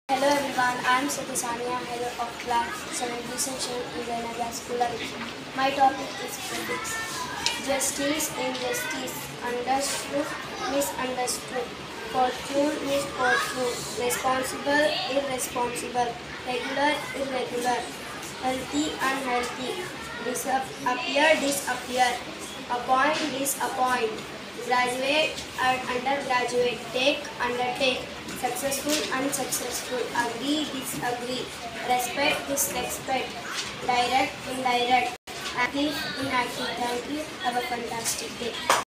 Hello everyone, I am Satisania, head of class 7B section in the Naga School. My topic is physics. Justice, injustice, understood, misunderstood, fortune, misfortune, responsible, irresponsible, regular, irregular, healthy, unhealthy, appear, disappear, appoint, disappoint, graduate and undergraduate, take, undertake, successful, unsuccessful, agree, disagree, respect, disrespect, direct, indirect, active, inactive. Thank you. Have a fantastic day.